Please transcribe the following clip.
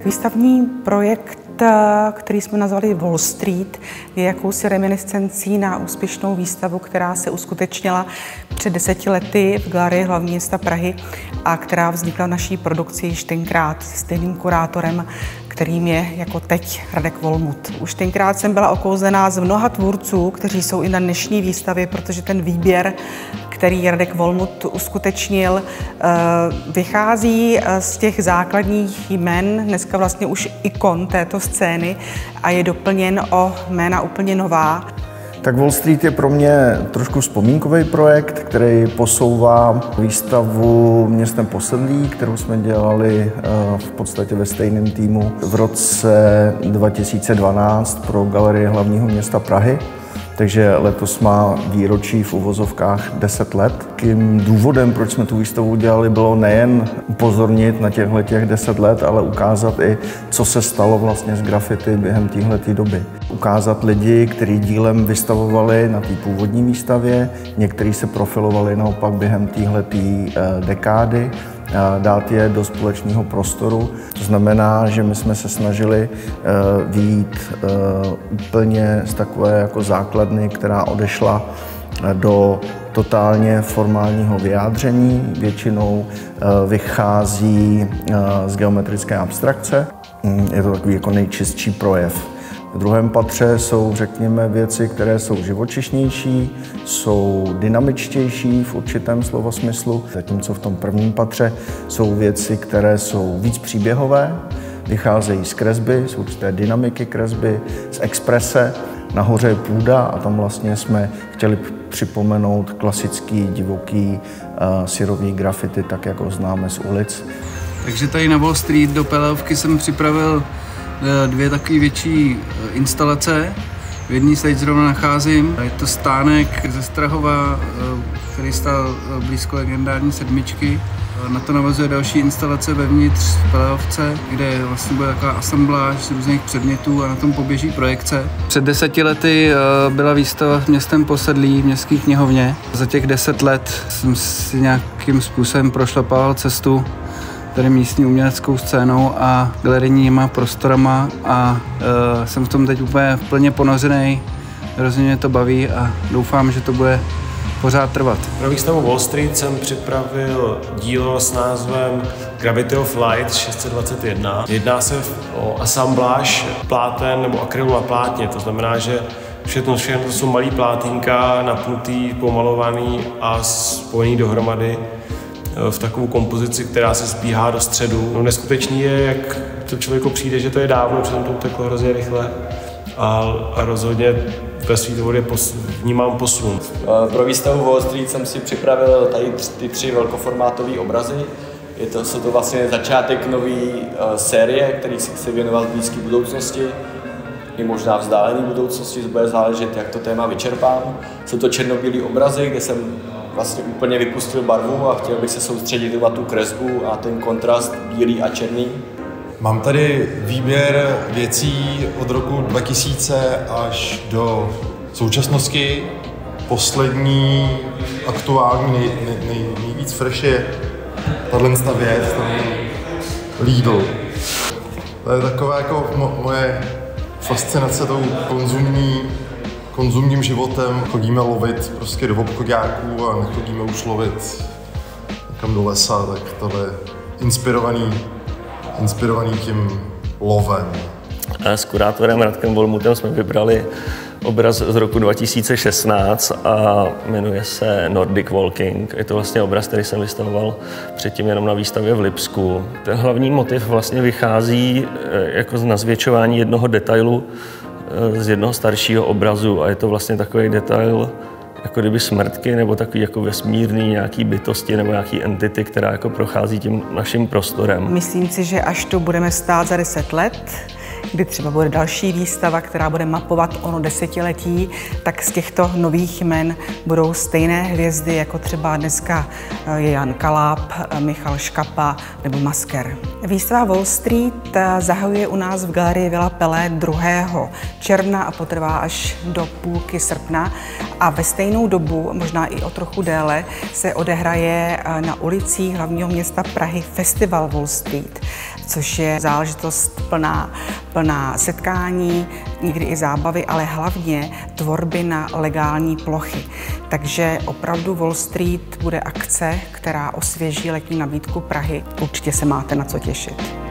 Výstavní projekt, který jsme nazvali Wall Street, je jakousi reminiscencí na úspěšnou výstavu, která se uskutečnila před 10 lety v Galerii hlavního města Prahy a která vznikla v naší produkci již tenkrát s stejným kurátorem, kterým je jako teď Radek Volmut. Už tenkrát jsem byla okouzlená z mnoha tvůrců, kteří jsou i na dnešní výstavě, protože ten výběr, který Radek Volmut uskutečnil, vychází z těch základních jmen, dneska vlastně už ikon této scény, a je doplněn o jména úplně nová. Tak Wall Street je pro mě trošku vzpomínkový projekt, který posouvá výstavu Městem posedlí, kterou jsme dělali v podstatě ve stejném týmu v roce 2012 pro Galerii hlavního města Prahy. Takže letos má výročí v uvozovkách 10 let. Tím důvodem, proč jsme tu výstavu udělali, bylo nejen upozornit na těch 10 let, ale ukázat i, co se stalo vlastně s graffiti během téhleté doby. Ukázat lidi, kteří dílem vystavovali na té původní výstavě, někteří se profilovali naopak během téhleté dekády, dát je do společného prostoru. To znamená, že my jsme se snažili vyjít úplně z takové jako základny, která odešla do totálně formálního vyjádření. Většinou vychází z geometrické abstrakce. Je to takový jako nejčistší projev. V druhém patře jsou, řekněme, věci, které jsou živočišnější, jsou dynamičtější v určitém slova smyslu, zatímco v tom prvním patře jsou věci, které jsou víc příběhové, vycházejí z kresby, z určité dynamiky kresby, z exprese. Nahoře je půda a tam vlastně jsme chtěli připomenout klasický, divoký, syrový graffiti, tak jako známe z ulic. Takže tady na Wall Street do Pelévky jsem připravil 2 takové větší instalace. V jedné se teď zrovna nacházím. Je to stánek ze Strahova, který stál blízko legendární sedmičky. Na to navazuje další instalace vevnitř v Pelévce, kde vlastně bude taková asambláž z různých předmětů a na tom poběží projekce. Před 10 lety byla výstava v Městem posedlí v Městské knihovně. Za těch 10 let jsem si nějakým způsobem prošlapal cestu tady místní uměleckou scénou a galerijníma prostorama a jsem v tom teď úplně plně ponořený. Hrozně mě to baví a doufám, že to bude pořád trvat. Pro výstavu Wall Street jsem připravil dílo s názvem Gravity of Light 621. Jedná se o asambláž pláten nebo akrylu na plátně, to znamená, že všechno to jsou malý plátínka, napnutý, pomalovaný a spojený dohromady v takovou kompozici, která se zbíhá do středu. No, neskutečný je, jak to člověku přijde, že to je dávno, přitom to uteklo hrozně rychle a rozhodně ve svý tvorbě vnímám posun. Pro výstavu Wall Street jsem si připravil tady ty 3 velkoformátové obrazy. Jsou to vlastně začátek nové série, který se chce věnovat v blízké budoucnosti i možná vzdálené budoucnosti, bude záležet, jak to téma vyčerpám. Jsou to černobílé obrazy, kde jsem vlastně úplně vypustil barvu a chtěl bych se soustředit na tu kresbu a ten kontrast bílý a černý. Mám tady výběr věcí od roku 2000 až do současnosti. Poslední aktuální, nejvíc fresh je tahle věc, Lidl. To je taková jako moje fascinace tou konzumním životem. Chodíme lovit prostě do obchodáků a nechodíme už lovit někam do lesa, tak tohle je inspirovaný tím lovem. S kurátorem Radkem Volmutem jsme vybrali obraz z roku 2016 a jmenuje se Nordic Walking. Je to vlastně obraz, který jsem vystavoval předtím jenom na výstavě v Lipsku. Ten hlavní motiv vlastně vychází jako z nazvětšování jednoho detailu z jednoho staršího obrazu a je to vlastně takový detail jako kdyby smrtky nebo takový jako vesmírný nějaký bytosti nebo nějaký entity, která jako prochází tím naším prostorem. Myslím si, že až tu budeme stát za 10 let, kdy třeba bude další výstava, která bude mapovat ono 10letí, tak z těchto nových jmen budou stejné hvězdy, jako třeba dneska je Jan Kaláb, Michal Škapa nebo Masker. Výstava Wall Street zahajuje u nás v galerii Villa Pelé 2. června a potrvá až do půlky srpna a ve stejnou dobu, možná i o trochu déle, se odehraje na ulicích hlavního města Prahy festival Wall Street, což je záležitost plná setkání, někdy i zábavy, ale hlavně tvorby na legální plochy. Takže opravdu Wall Street bude akce, která osvěží letní nabídku Prahy. Určitě se máte na co těšit.